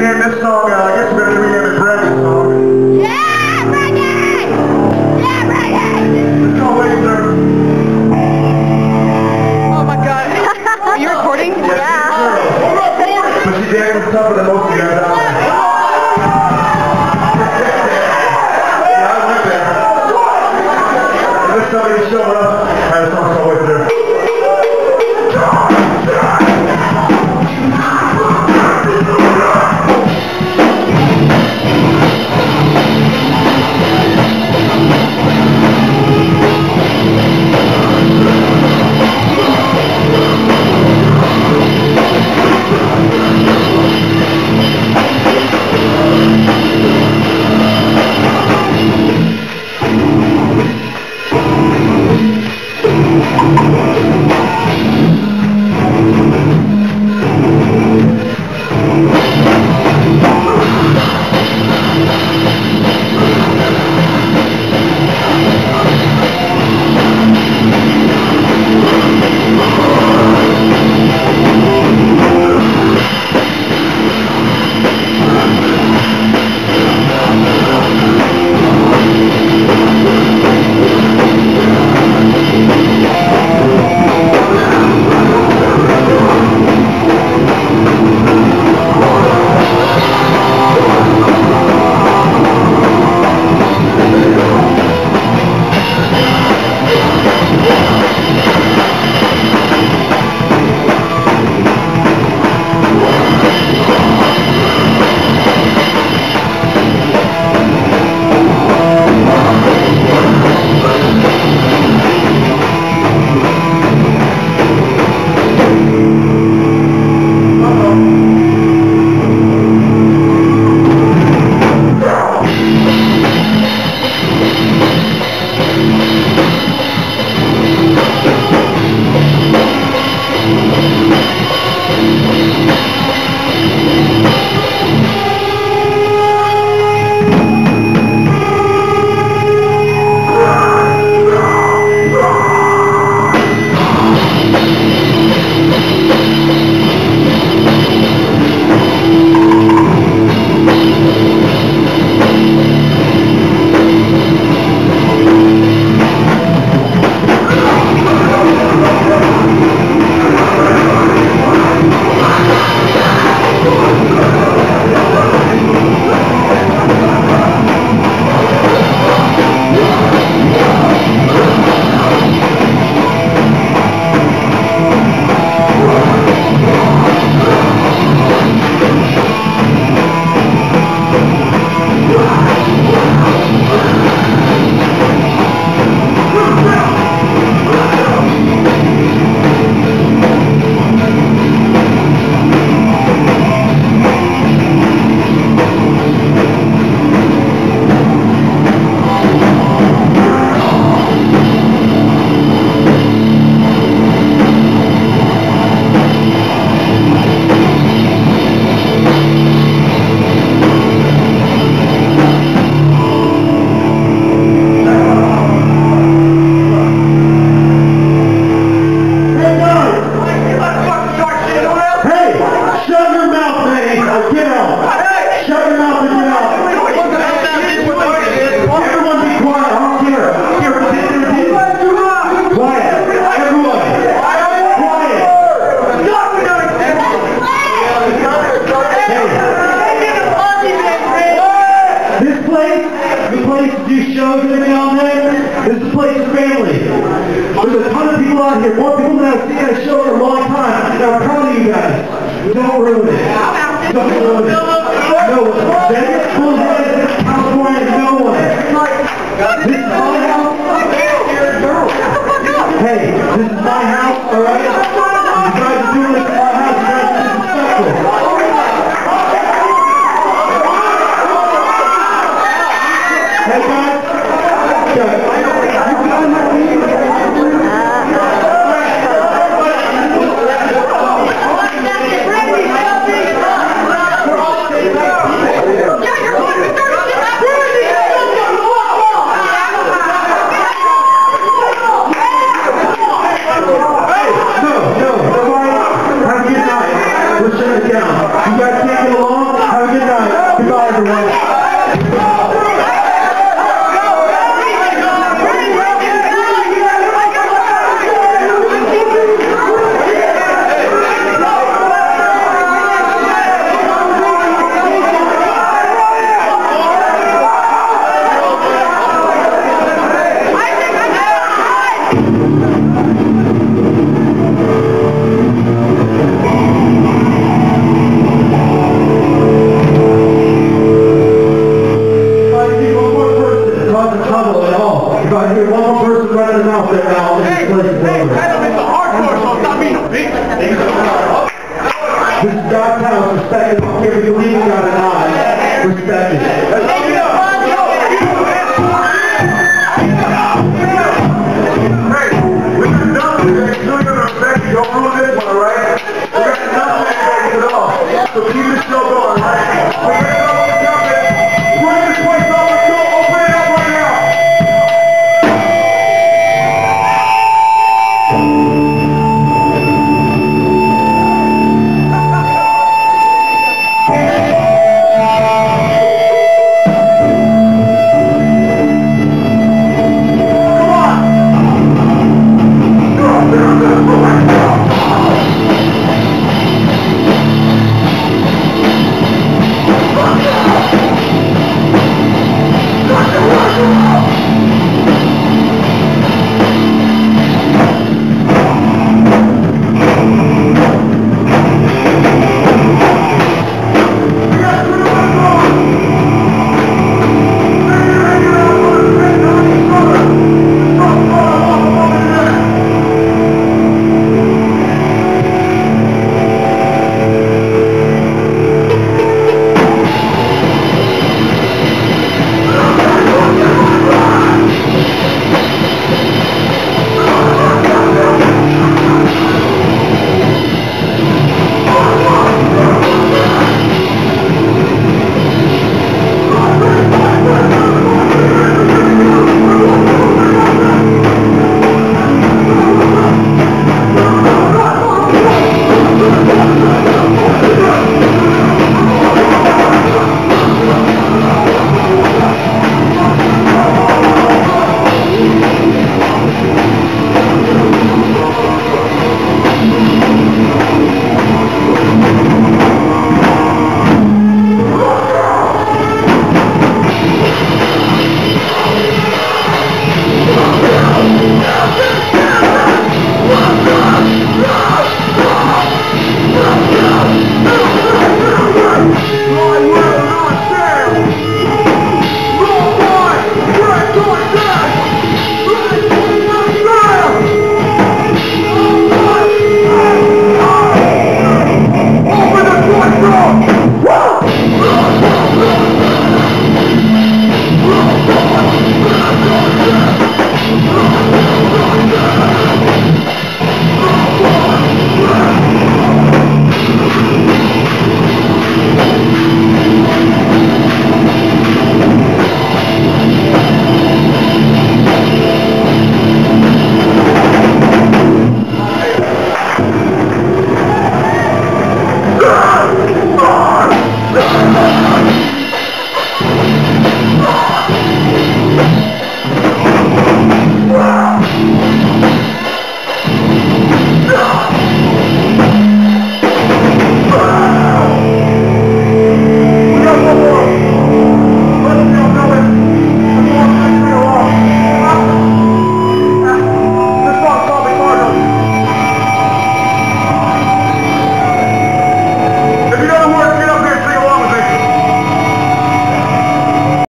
rename this song, I guess we're going to rename it Bragging Song. Yeah, bragging! Yeah, bragging! Let's go, Laser. Oh my god. Are you recording? Yeah. But she dances tougher than most of you guys out there. Yeah, I went there. And this somebody showed up. I had a song called Way Through. More people than I've seen at a show in a long time. And I'm proud of you guys. Don't ruin it. Don't ruin it. No one. Vegas, Bullhead, California, no one. This is my house. Hey, this is my house, alright? You guys are doing this in my house. You guys are disrespectful. Hey guys. mouth there now. This place is over. It's a hardcore, so stop being a bitch. This is God's house. Respect it. I don't care if you believe in God or not. Respect it. Hey, we got nothing to do. Don't ruin this one, alright? We got nothing to do at all. So keep the show going, right?